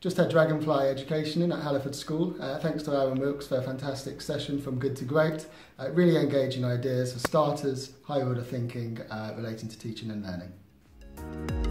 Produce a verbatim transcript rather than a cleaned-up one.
Just had Dragonfly education in at Halliford School. Uh, thanks to Aaron Wilkes for a fantastic session from good to great. Uh, really engaging ideas for starters, high order thinking uh, relating to teaching and learning.